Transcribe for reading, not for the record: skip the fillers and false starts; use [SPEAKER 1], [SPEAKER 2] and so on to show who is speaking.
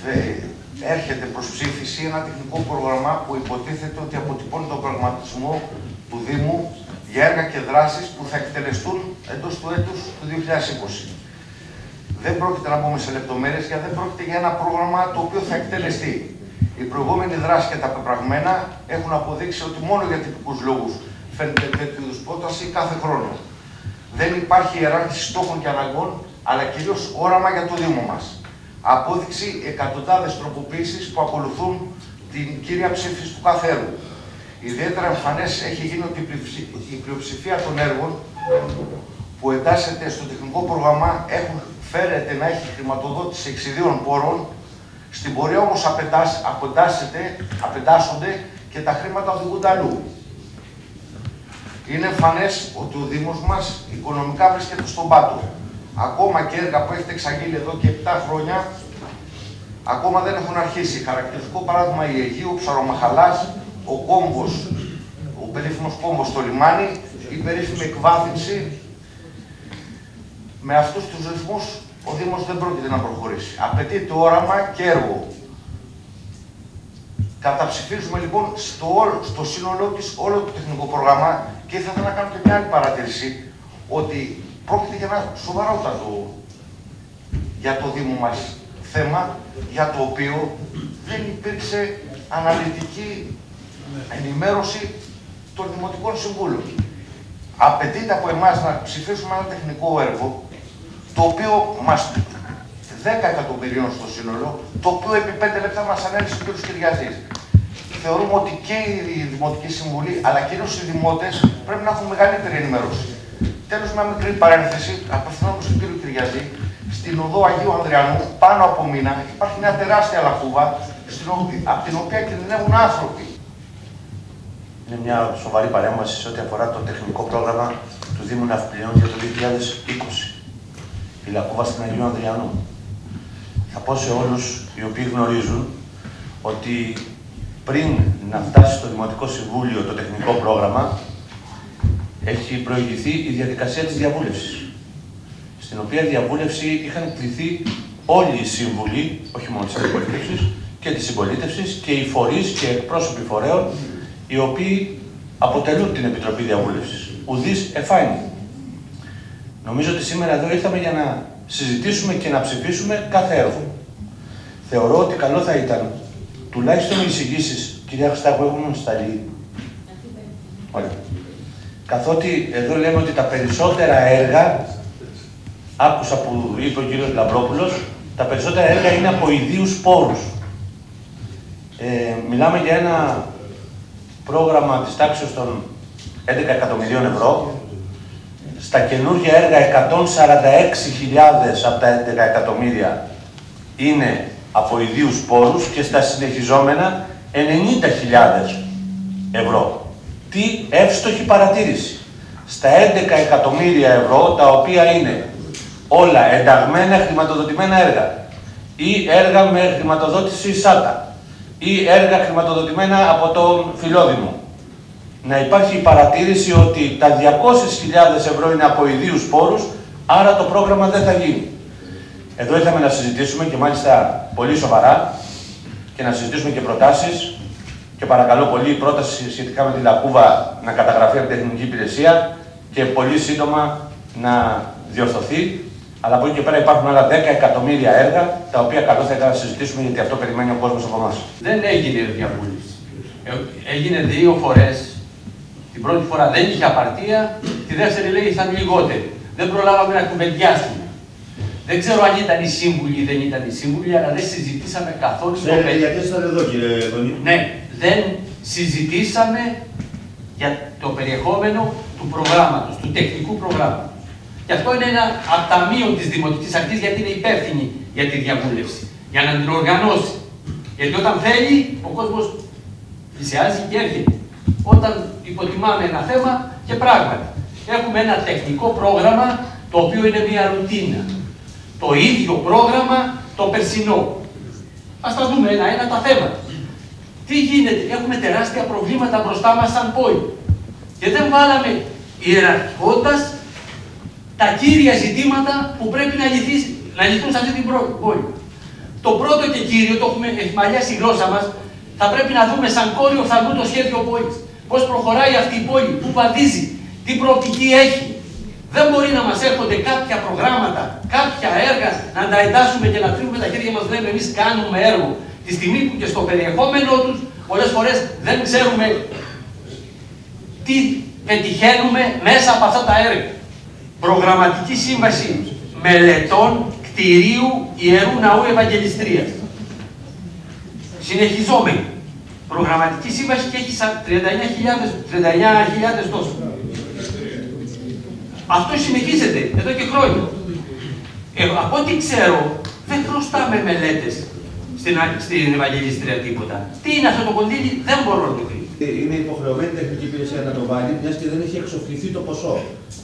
[SPEAKER 1] έρχεται προς ψήφιση ένα τεχνικό πρόγραμμα που υποτίθεται ότι αποτυπώνει τον πραγματισμό του Δήμου για έργα και δράσεις που θα εκτελεστούν εντός του έτους του 2020. Δεν πρόκειται να μπούμε σε λεπτομέρειες, γιατί δεν πρόκειται για ένα πρόγραμμα το οποίο θα εκτελεστεί. Οι προηγούμενοι δράσεις και τα πεπραγμένα έχουν αποδείξει ότι μόνο για τυπικούς λόγους φαίνεται τέτοιου είδους πρόταση κάθε χρόνο. Δεν υπάρχει ιεράρχηση στόχων και αναγκών, αλλά κυρίως όραμα για το Δήμο μας. Απόδειξη εκατοντάδες τροποποίησεις που ακολουθούν την κύρια ψήφιση του κάθε έργου. Ιδιαίτερα εμφανές έχει γίνει ότι η πλειοψηφία των έργων που εντάσσεται στο τεχνικό πρόγραμμα φέρεται να έχει χρηματοδότηση εξιδίων πόρων, στην πορεία όμως απεντάσσονται και τα χρήματα οδηγούνται αλλού. Είναι εμφανές ότι ο Δήμος μας οικονομικά βρίσκεται στον πάτο. Ακόμα και έργα που έχετε εξαγγείλει εδώ και 7 χρόνια, ακόμα δεν έχουν αρχίσει. Χαρακτηριστικό παράδειγμα η Αιγαίου, ο Ψαρομαχαλάς, ο κόμβος, ο περίφημος κόμβος στο λιμάνι, η περίφημη εκβάθυνση. Με αυτούς τους ρυθμούς ο Δήμος δεν πρόκειται να προχωρήσει. Απαιτείται όραμα και έργο. Καταψηφίζουμε λοιπόν στο σύνολό της όλο το τεχνικό πρόγραμμα και ήθελα να κάνω και μια άλλη παρατήρηση, ότι πρόκειται για ένα σοβαρότατο για το Δήμο μας θέμα, για το οποίο δεν υπήρξε αναλυτική ενημέρωση των Δημοτικών Συμβούλων. Απαιτείται από εμάς να ψηφίσουμε ένα τεχνικό έργο, το οποίο μας 10 εκατομμυρίων στο σύνολο, το οποίο επί 5 λεπτά μας ανέλησε ο κ. Κυριαζής. Θεωρούμε ότι και η Δημοτική Συμβουλή, αλλά κυρίως οι δημότες, πρέπει να έχουν μεγαλύτερη ενημέρωση. Τέλος, μια μικρή παρένθεση, απευθυνόμενος στον κ. Κυριαζή, στην οδό Αγίου Ανδριανού, πάνω από μήνα, υπάρχει μια τεράστια λακκούβα, από την οποία κινδυνεύουν άνθρωποι.
[SPEAKER 2] Είναι μια σοβαρή παρέμβαση σε ό,τι αφορά το τεχνικό πρόγραμμα του Δήμου Ναυπλιών για το 2020. Η λακκούβα στην Αγίου Ανδριανού. Θα πω σε όλους οι οποίοι γνωρίζουν ότι πριν να φτάσει στο Δημοτικό Συμβούλιο το τεχνικό πρόγραμμα, έχει προηγηθεί η διαδικασία της διαβούλευσης, στην οποία διαβούλευση είχαν κληθεί όλοι οι σύμβουλοι, όχι μόνο της αντιπολίτευσης, και της συμπολίτευσης και οι φορείς και εκπρόσωποι φορέων, οι οποίοι αποτελούν την Επιτροπή Διαβούλευσης. Ουδής εφάινη. Νομίζω ότι σήμερα εδώ ήρθαμε για να συζητήσουμε και να ψηφίσουμε κάθε έργο. Θεωρώ ότι καλό θα ήταν, τουλάχιστον οι εισηγήσεις, κυρία Χριστάκου, έχουν σταλεί. Ωραία. Καθότι εδώ λέμε ότι τα περισσότερα έργα, άκουσα που είπε ο κύριος Λαμπρόπουλος, τα περισσότερα έργα είναι από ιδίους πόρους. Μιλάμε για ένα πρόγραμμα της τάξης των 11 εκατομμυρίων ευρώ. Στα καινούργια έργα 146.000 από τα 11 εκατομμύρια είναι από ιδίους πόρους και στα συνεχιζόμενα 90.000 ευρώ. Τι εύστοχη παρατήρηση. Στα 11 εκατομμύρια ευρώ, τα οποία είναι όλα ενταγμένα χρηματοδοτημένα έργα ή έργα με χρηματοδότηση ΣΑΤΑ ή έργα χρηματοδοτημένα από τον Φιλόδημο, να υπάρχει η παρατήρηση ότι τα 200.000 ευρώ είναι από ιδίους πόρους, άρα το πρόγραμμα δεν θα γίνει. Εδώ ήρθαμε να συζητήσουμε και μάλιστα πολύ σοβαρά και να συζητήσουμε και προτάσεις και παρακαλώ πολύ η πρόταση σχετικά με τη λακκούβα να καταγραφεί από την Τεχνική Υπηρεσία και πολύ σύντομα να διορθωθεί. Αλλά από εκεί και πέρα υπάρχουν άλλα 10 εκατομμύρια έργα, τα οποία καλό θα ήταν να συζητήσουμε, γιατί αυτό περιμένει ο κόσμος από εμάς.
[SPEAKER 3] Δεν έγινε διαβούλευση. Έγινε 2 φορές. Την πρώτη φορά δεν είχε απαρτία, τη δεύτερη λέει ήταν λιγότερη. Δεν προλάβαμε να κουβεντιάσουμε. Δεν ξέρω αν ήταν οι σύμβουλοι ή δεν ήταν οι σύμβουλοι, αλλά δεν συζητήσαμε καθόλου το
[SPEAKER 2] περιεχόμενο. Γιατί ήσασταν εδώ, κύριε Δονή.
[SPEAKER 3] Ναι, δεν συζητήσαμε για το περιεχόμενο του προγράμματος, του τεχνικού προγράμματος. Και αυτό είναι ένα από τα μείον της Δημοτικής Αρχής, γιατί είναι υπεύθυνη για τη διαβούλευση, για να την οργανώσει. Γιατί όταν θέλει, ο κόσμος πλησιάζει και έρχεται. Όταν υποτιμάμε ένα θέμα και πράγματι. Έχουμε ένα τεχνικό πρόγραμμα, το οποίο είναι μια ρουτίνα. Το ίδιο πρόγραμμα το περσινό. Ας τα δούμε ένα-ένα τα θέματα. Τι γίνεται, έχουμε τεράστια προβλήματα μπροστά μας σαν πόλη. Και δεν βάλαμε ιεραρχικότητας τα κύρια ζητήματα που πρέπει να λυθούν σε αυτή την πόλη. Το πρώτο και κύριο, το έχουμε εχμαλιάσει η γλώσσα μας, θα πρέπει να δούμε σαν κόριο οφθαλμού το σχέδιο πόλης. Πώς προχωράει αυτή η πόλη, πού βαδίζει, τι προοπτική έχει. Δεν μπορεί να μας έρχονται κάποια προγράμματα, κάποια έργα, να τα εντάσσουμε και να τρίβουμε τα χέρια μας, λέμε εμείς κάνουμε έργο. Τη στιγμή που και στο περιεχόμενο τους, πολλές φορές δεν ξέρουμε τι πετυχαίνουμε μέσα από αυτά τα έργα. Προγραμματική σύμβαση μελετών κτηρίου Ιερού Ναού Ευαγγελιστρίας. Συνεχιζόμενη. Προγραμματική σύμβαση και έχει 39.000 τόσο. Αυτό συνεχίζεται εδώ και χρόνια. Από ό,τι ξέρω, δεν χρωστάμε μελέτες στην Ευαγγελιστρία τίποτα. Τι είναι αυτό το κονδύλι, δεν μπορώ να το κρίνω.
[SPEAKER 4] Είναι υποχρεωμένη η τεχνική υπηρεσία να το βάλει, μιας και δεν έχει εξοφληθεί το ποσό.